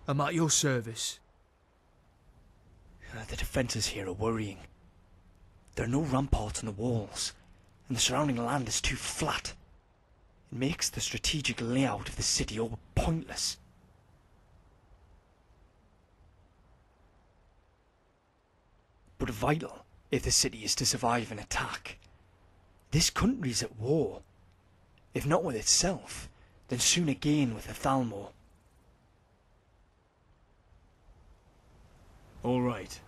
I'm at your service. The defences here are worrying. There are no ramparts on the walls, and the surrounding land is too flat. It makes the strategic layout of the city all pointless. But vital if the city is to survive an attack. This country's at war. If not with itself, then soon again with the Thalmor. All right.